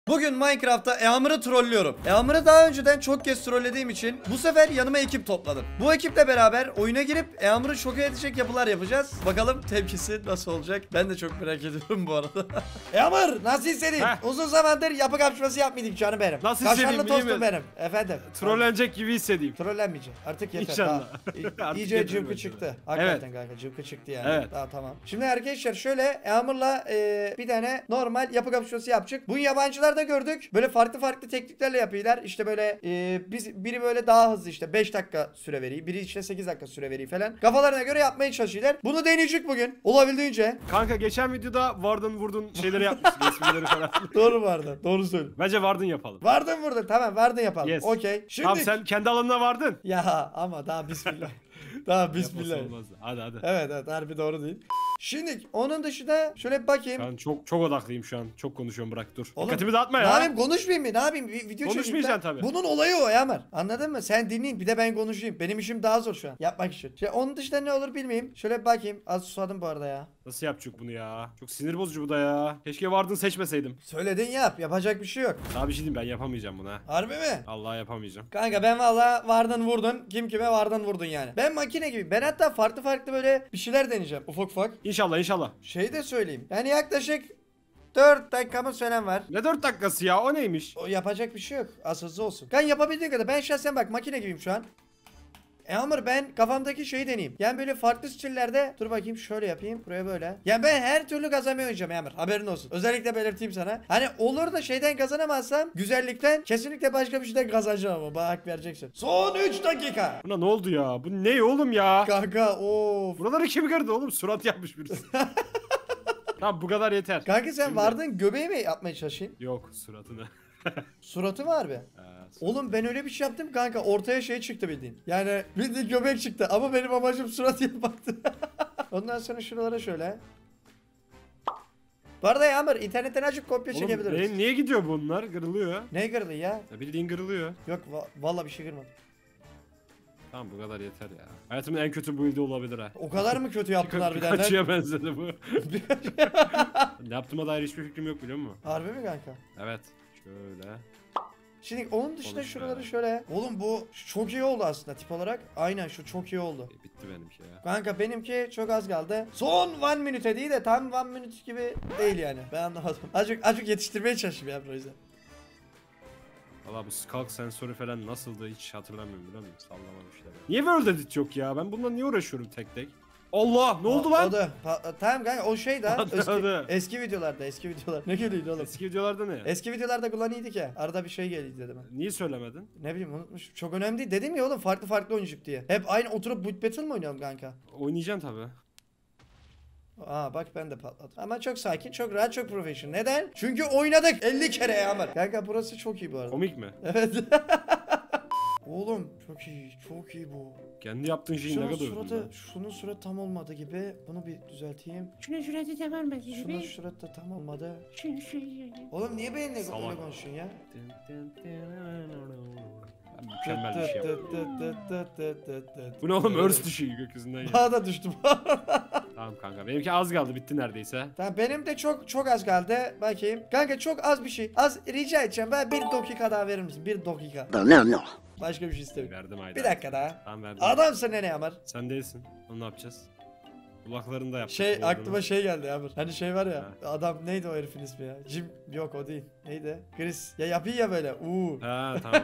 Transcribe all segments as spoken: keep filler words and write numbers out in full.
Bugün Minecraft'ta Eamur'u trollüyorum. Eamur'u daha önceden çok kez trollediğim için bu sefer yanıma ekip topladım. Bu ekiple beraber oyuna girip Eamur'u şok edecek yapılar yapacağız. Bakalım tepkisi nasıl olacak? Ben de çok merak ediyorum bu arada. Eamur nasıl hissedin? Uzun zamandır yapı kapışması yapmadık canım benim. Nasıl Kaşarlı hissedeyim, iyi tostum mi? benim. Efendim. Trollenecek gibi hissedeyim. Trollenmeyeceğim. Artık yeter. İnşallah. Daha, Artık iyice yeter cıvkı bence çıktı. de. Hakikaten Evet. kanka cıvkı çıktı yani. Evet. Daha tamam. Şimdi arkadaşlar şöyle Eamur'la e, bir tane normal yapı kapışması yapacak. Bunu yabancılar da gördük. Böyle farklı farklı tekniklerle yapıyorlar. İşte böyle e, biz biri böyle daha hızlı işte beş dakika süre veriyor. Biri işte sekiz dakika süre veriyor falan. Kafalarına göre yapmaya çalışıyorlar. Bunu deneyecek bugün. Olabildiğince. Kanka geçen videoda vardın vurdun şeyleri yapmıştık, isimleri falan. Doğru vardı. Doğru söylüyorsun. Bence vardın yapalım. Vardın vurdun. Tamam vardın yapalım. Yes. Okey. Şimdi. Tamam sen kendi alanına vardın. Ya ama daha bismillah. Daha bismillah. Yapması olmaz. Hadi hadi. Evet evet harbi doğru değil. Şimdi onun dışında şöyle bir bakayım. Ben çok çok odaklıyım şu an. Çok konuşuyorum, bırak dur. Oğlum, Dikkatimi dağıtma Ne ya. yapayım konuşmayayım mı? Ne yapayım? Bir video Konuşmayacaksın tabii. Bunun olayı o Yamar. Anladın mı? Sen dinleyin bir de ben konuşayım. Benim işim daha zor şu an. Yapmak için. Şey, onun dışında ne olur bilmeyeyim. Şöyle bir bakayım. Az susadım bu arada ya. Nasıl yapacak bunu ya? Çok sinir bozucu bu da ya. Keşke vardın seçmeseydim. Söyledin yap. Yapacak bir şey yok. Daha bir şey diyeyim, ben yapamayacağım bunu ha. Harbi mi? Vallahi yapamayacağım. Kanka ben valla vardın vurdun. Kim kime vardın vurdun yani. Ben makine gibi. Ben hatta farklı farklı böyle bir şeyler deneyeceğim. Ufak ufak. İnşallah inşallah. Şey de söyleyeyim. Yani yaklaşık dört dakikamız falan var. Ne dört dakikası ya, o neymiş? O yapacak bir şey yok. Az hızlı olsun. Ben yapabildiğim kadar. Ben şahsen bak makine gibiyim şu an. E Amr ben kafamdaki şeyi deneyeyim. Yani böyle farklı stillerde dur bakayım şöyle yapayım. Buraya böyle. Yani ben her türlü kazanmayı oynayacağım Amr. Haberin olsun. Özellikle belirteyim sana. Hani olur da şeyden kazanamazsam güzellikten kesinlikle başka bir şeyden kazanacağım ama. Bana hak vereceksin. Son üç dakika. Buna ne oldu ya? Bu ne oğlum ya? Kanka of. Buraları kim kırdı oğlum? Surat yapmış birisi. Tamam bu kadar yeter. Kanka sen Şimdi- vardın göbeği mi yapmaya çalışayım? Yok suratını. Suratı var be. Ha, surat- Oğlum ben öyle bir şey yaptım kanka ortaya şey çıktı bildiğin. Yani bildiğin göbek çıktı ama benim amacım surat yapmaktı. Ondan sonra şuralara şöyle. Bu arada Yağmur internetten açıp kopya Oğlum çekebiliriz. benim niye gidiyor bunlar? Kırılıyor. Ne kırdı ya? Ya bildiğin kırılıyor. Yok va vallahi bir şey kırmadım. Tamam bu kadar yeter ya. Hayatımın en kötü build'i olabilir ha. O kadar mı kötü yaptılar bir Kaçıya derler? benzedi bu. Ne yaptığıma dair hiçbir fikrim yok, biliyor musun? Harbi mi kanka? Evet. Şöyle. Şimdi onun dışında Konuş şuraları be. şöyle. Oğlum bu çok iyi oldu aslında tip olarak. Aynen şu çok iyi oldu. E, bitti benimki ya. Kanka benimki çok az kaldı. Son one minute değil de tam one minute gibi değil yani. Ben anlamadım. Azıcık, azıcık yetiştirmeye çalışayım ya o yüzden. Valla bu skulk sensörü falan nasıldı hiç hatırlamıyorum, biliyor musun? Sallamamışlar. Niye World Edit yok ya? Ben bununla niye uğraşıyorum tek tek? Allah ne oldu O- lan? O da. Pa- tamam kanka o şey da Patladı. eski, eski videolarda eski videolar. Ne geliyordu oğlum? Eski videolarda ne? Eski videolarda kullanıyorduk ya. Arada bir şey geliyordu dedim ben. Niye söylemedin? Ne bileyim unutmuş. Çok önemli değil. Dedim ya oğlum farklı farklı oynayacak diye. Hep aynı oturup boot battle mı oynayalım kanka? Oynayacaksın tabi. Aa bak ben de patladım. Ama çok sakin, çok rahat, çok professional. Neden? Çünkü oynadık elli kere ya. Kanka burası çok iyi bu arada. Komik mi? Evet. Oğlum çok iyi, çok iyi bu. Kendi yaptığın şeyi ne Şunun kadar suratı, övdün şunun suratı tam olmadı gibi. Bunu bir düzelteyim. Şuna şurada da var mı? Şunun suratı da tam olmadı. Şunu şuraya. Oğlum niye benimle Salak. böyle konuşuyorsun ya? Ben mükemmel bir şey yaptım. Bu Bu ne oğlum, örs düşüyor gökyüzünden ya. Bana da düştü bu. Tamam kanka, benimki az kaldı, bitti neredeyse. Tamam benim de çok çok az kaldı. Bakayım. Kanka çok az bir şey. Az rica edeceğim. Bana bir dakika daha verir misin? Bir dakika. No, no. Başka bir şey istemiyorum. Verdim haydi. Bir dakika daha. Tamam verdim. Adamsın ne Yamar? Sen değilsin. Onu ne yapacağız? Kulaklarını da yaptık. Şey olduğunu. aklıma şey geldi Yamar. Hani şey var ya. Adam neydi o herifin ismi ya? Jim yok o değil. Neydi? Chris. Ya yapıyor ya böyle. Uuu. Ha tamam.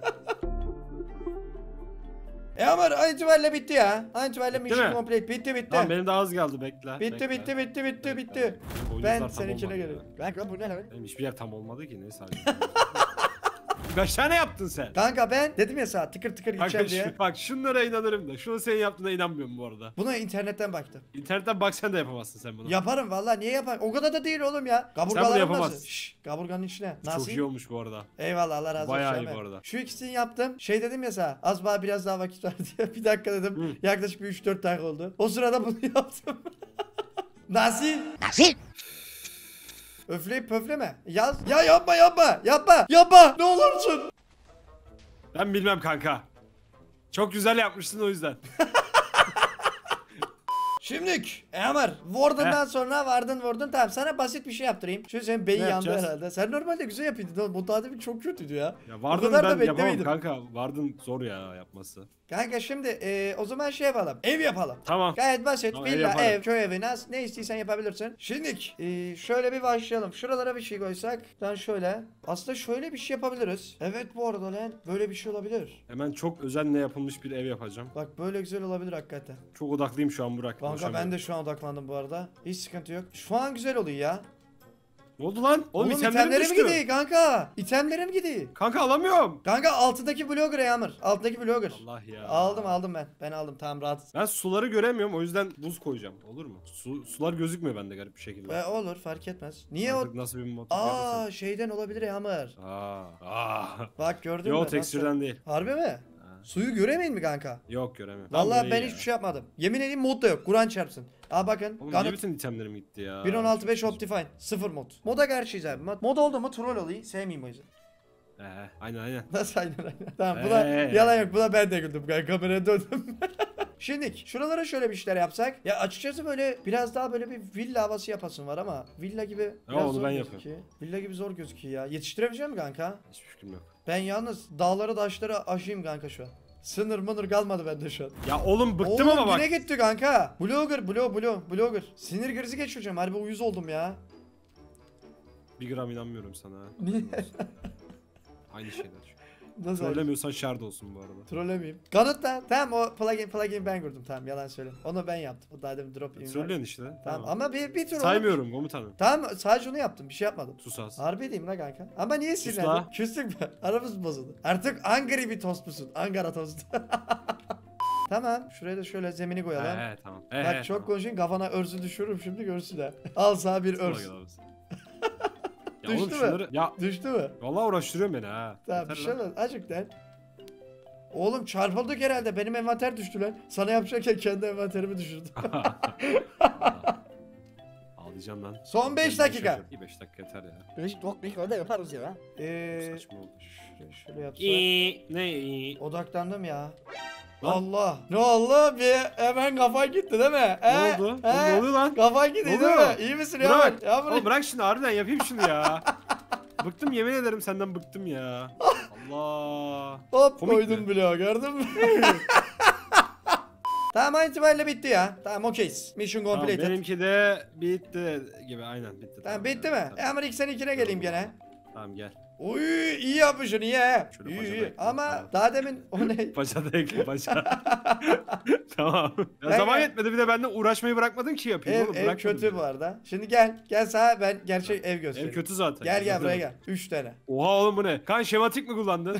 E Yamar an itibariyle bitti ya. An itibariyle Bitti mission mi? complete. Bitti bitti. Tamam benim de az kaldı, bekle. Bitti bekle. bitti bitti bitti Bekle. bitti. Benim boynuzlar Ben tam seninkine olmadı geliyorum. ya. Kanka bu ne lan? Benim hiçbir yer tam olmadı ki, neyse hadi. Kaç tane yaptın sen? Kanka ben dedim ya sana tıkır tıkır Kanka gideceğim diye. şu, bak şunlara inanırım da şunu senin yaptığına inanmıyorum bu arada. Buna internetten baktım. İnternetten bak, sen de yapamazsın sen bunu. Yaparım vallahi niye yapayım? O kadar da değil oğlum ya. Kaburgalarım yapamazsın. nasıl? Şşş kaburganın içine. Çok Nasıl? iyi olmuş bu arada. Eyvallah Allah razı olsun. Bayağı iyi Hemen. bu arada. Şu ikisini yaptım. Şey dedim ya sana. Az bana biraz daha vakit var diye. Bir dakika dedim. Hı. Yaklaşık bir üç dört dakika oldu. O sırada bunu yaptım. Nasıl? Nasıl? Öfleyip pöfleme. Yaz. Ya yapma yapma. Yapma. Yapma. Ne olursun. Ben bilmem kanka. Çok güzel yapmışsın o yüzden. Şimdilik Emir Warden'dan sonra vardın Warden tamam sana basit bir şey yaptırayım. Şu senin beyin Ne yandı yapacağız? herhalde. Sen normalde güzel yapıyordun oğlum. Bu daha demin çok kötüydü ya. Ya Vardın kadar da ben yapamam beklemeydim. kanka. Vardın zor ya yapması. Kanka şimdi e, o zaman şey yapalım. Ev yapalım. Tamam. Gayet basit. Tamam, ev Villa, yaparım. ev, köy evi, nas ne istiyorsan yapabilirsin. Şimdilik e, şöyle bir başlayalım. Şuralara bir şey koysak. Ben şöyle. Aslında şöyle bir şey yapabiliriz. Evet bu arada lan böyle bir şey olabilir. Hemen çok özenle yapılmış bir ev yapacağım. Bak böyle güzel olabilir hakikaten. Çok odaklıyım şu an Burak. Kanka Konuşamıyorum. ben de şu an odaklandım bu arada. Hiç sıkıntı yok. Şu an güzel oluyor ya. Ne oldu lan? Oğlum, Oğlum itemlerim itemlerim düştü. gidiyor kanka. İtemlerim gidiyor. Kanka alamıyorum. Kanka altındaki blogger Yağmur. Altındaki blogger. Allah ya. Aldım aldım ben. Ben aldım tamam rahat. Ben suları göremiyorum o yüzden buz koyacağım. Olur mu? Su, sular gözükmüyor bende garip bir şekilde. E, olur fark etmez. Niye o? Artık nasıl bir mod Aa şeyden olabilir Yağmur. Aa. Aa. Bak gördün mü? Yo Nasıl? tekstürden değil. Harbi mi? Suyu göremeyin mi kanka? Yok göremiyorum. Vallahi Lan ben burayı hiçbir ya. şey yapmadım. Yemin edeyim mod da yok. Kur'an çarpsın. Aa bakın. Oğlum Ganut niye bütün itemlerim gitti ya? bir nokta on altı beş Çok Optifine. Sıfır mod. Moda karşıyız abi. Mod, mod oldu mu troll oluyor. Sevmeyeyim o yüzden. Ee, aynen aynen. Nasıl aynen aynen. Tamam bu da Ee. yalan yok. Bu da ben de güldüm. Ben kameraya döndüm. Şimdi şuralara şöyle bir şeyler yapsak. Ya açıkçası böyle biraz daha böyle bir villa havası yapasın var ama villa gibi biraz onu zor ben gözüküyor. Villa gibi zor gözüküyor ya. Yetiştirebilecek misin kanka? Hiçbir fikrim yok. Ben yalnız dağları taşları aşayım kanka şu an. Sınır mınır kalmadı bende şu an. Ya oğlum bıktım Oğlum ama bak. yine gitti kanka. Blogger, blog, blog, blogger. Sinir krizi geçireceğim. Harbi uyuz oldum ya. Bir gram inanmıyorum sana. Niye? Aynı şeyler. Nasıl? Trollemiyorsan şard olsun bu arada. Trollemeyeyim. Kanıt da. Tamam o plugin plugin ben kurdum tamam yalan söyleme. Onu ben yaptım. O daha demin drop in. Trollüyorsun işte. Tamam ama bir bir tur onu- Saymıyorum komutanım. Tamam sadece onu yaptım. Bir şey yapmadım. Sus az. Harbi diyeyim la kanka. Ama niye Sus sinirlendin? la. Küstük mü? Aramız bozuldu. Artık Angry bir tost musun? Ankara tostu. Tamam. Şuraya da şöyle zemini koyalım. He he tamam. He, Bak he, çok tamam. konuşayım kafana örsü düşürürüm şimdi görsün ha. Al sana bir Kolay örs. gelsin. Ya Düştü oğlum mü? şunları... Ya Düştü mü? vallahi uğraştırıyorsun beni ha. Tamam bir Yeter şey lan. olmaz. Azıcık lan. Oğlum çarpıldık herhalde. Benim envanter düştü lan. Sana yapacakken kendi envanterimi düşürdüm. Ağlayacağım lan. Son beş Ben dakika. yaşıyorum. İyi beş dakika yeter ya. Beş dakika da yaparız ya. Eee Saçma oldu. şöyle, şöyle yapsak. İyi. Ne iyi? Odaklandım ya. Lan. Allah. Ne oldu? Bir hemen kafan gitti değil mi? Ne He? oldu? He? Oğlum ne oluyor lan? Kafan gitti Ne değil oluyor? mi? İyi misin Bırak. ya? Ya Oğlum bırak şimdi harbiden yapayım şunu ya. Bıktım yemin ederim senden bıktım ya. Allah. Hop Komik koydum mi? bile gördün mü? Tamam an itibariyle bitti ya. Tamam okeyiz. Mission Tamam, completed. benimki de bitti gibi aynen bitti. Tamam bitti ya, mi? tamam. E ama ilk seninkine geleyim gene. Tamam gel. Uy iyi yapmışsın iyi he. Şöyle İyi bacada iyi. ekle, Ama tamam. daha demin o ne? Başa da ekle başa. Tamam. Ya Kanka. zaman yetmedi bir de benden uğraşmayı bırakmadın ki yapayım Ev, oğlum. ev bırakmadın kötü ya. bu arada. Şimdi gel. Gel sana ben gerçek ev göstereyim. Ev kötü zaten. Gel gel Zaten- buraya gel. Üç tane. Oha oğlum bu ne? Kan şematik mi kullandın?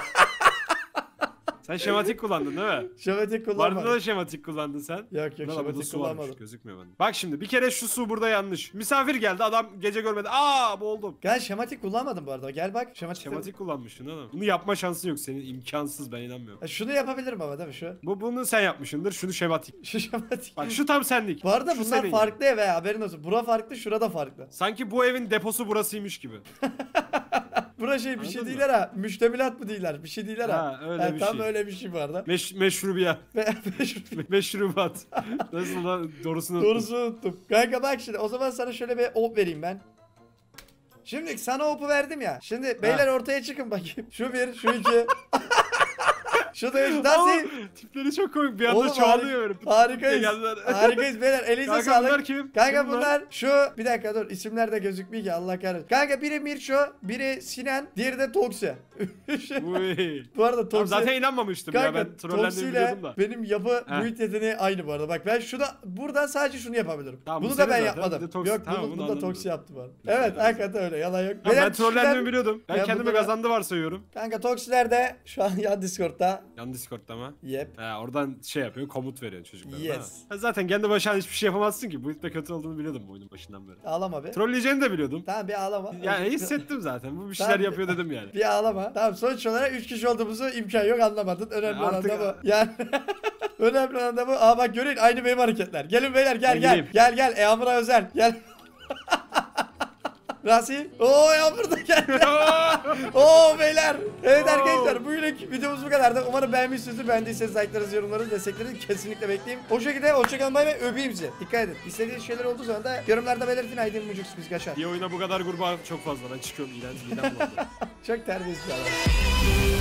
Sen şematik kullandın değil mi? Şematik Vardı kullanmadım. da şematik kullandın sen. Yok yok Ulan burada şematik su varmış, kullanmadım. gözükmüyor bende. Bak şimdi bir kere şu su burada yanlış. Misafir geldi adam gece görmedi. Aa boğuldum. Gel şematik kullanmadım bu arada. Gel bak şematik. Şematik kullanmışsın oğlum. Bunu yapma şansın yok senin, imkansız, ben inanmıyorum. Ha, şunu yapabilirim ama değil mi şu? Bu bunu sen yapmışsındır. Şunu şematik. Şu şematik. Bak şu tam senlik. Bu arada Şu bunlar senin farklı ev he haberin olsun. Bura farklı şurada farklı. Sanki bu evin deposu burasıymış gibi. Bura şey bir şey Anladın değiller ha. Müştemilat mı değiller? Bir şey değiller ha. Ha, öyle bir tam şey. öyle bir şey bu arada. Meş meşrubiyat. Meşrubat. Nasıl lan? Doğrusunu unuttum. Doğrusu unuttum. Kanka bak şimdi o zaman sana şöyle bir op vereyim ben. Şimdi sana opu verdim ya. Şimdi beyler ortaya çıkın bakayım. Şu bir, şu iki. Şu da üç. Nasıl? Oğlum, tipleri çok komik. Bir anda Oğlum, çoğalıyor böyle. Pıt pıt Harikayız. diye geldiler. Harikayız beyler. Elinize Kanka sağlık. bunlar kim? Kanka Kim bunlar şu bir dakika dur isimler de gözükmüyor ki Allah kahretsin. Kanka biri Mirço, biri Sinan, diğeri de Toksi. Uy. Bu arada Tamam, Toksi. zaten inanmamıştım ya, Kanka ben trollendiğimi Toksi biliyordum ile da. benim yapı Heh. muhit yeteneği aynı bu arada. Bak ben şunu buradan sadece şunu yapabilirim. Tamam, bu bunu da senin ben zaten, yapmadım. bir de Toksi- Yok tamam, bunu, bunu bunu da anladım. Toksi yaptı bu arada. Güzel, Evet güzel. hakikaten öyle yalan yok. Tamam, ben Beyler, trollendiğimi kişiler- biliyordum. Ben Ya kendimi bunlara- kazandı varsayıyorum. Kanka Toksiler de şu an yan Discord'da. Yan Discord'da mı? Yep. He, oradan şey yapıyor, komut veriyor çocuklara. Yes. değil mi? Ha, zaten kendi başına hiçbir şey yapamazsın ki. Bu ipte kötü olduğunu biliyordum bu oyunun başından beri. Ağlama be. Trolleyeceğini de biliyordum. Tamam bir ağlama. Yani hissettim zaten. Bu bir şeyler Tamam. yapıyor dedim yani. Bir ağlama. Tamam sonuç olarak üç kişi olduğumuzu imkan yok anlamadın. Önemli Ya olan artık- da bu. Yani önemli olan da bu. Aa bak görün aynı benim hareketler. Gelin beyler gel Ben gel. gideyim. Gel gel Yağmur'a özel. Gel. Rasi. Oo Yağmur da geldi. Oo beyler beyler. Evet arkadaşlar bugünlük videomuz bu kadardı. Umarım beğenmişsinizdir. Beğendiyseniz like'larınızı, yorumlarınızı, desteklerinizi kesinlikle bekleyeyim. O şekilde hoşçakalın bay bay, öpeyim sizi. Dikkat edin. İstediğiniz şeyler olduğu zaman da yorumlarda belirtin. Haydi mucuk biz kaçar. Bir oyuna bu kadar kurbağa çok fazla. Ben çıkıyorum. İğrenç midem bulandı. Çok terbiyesiz bir adam.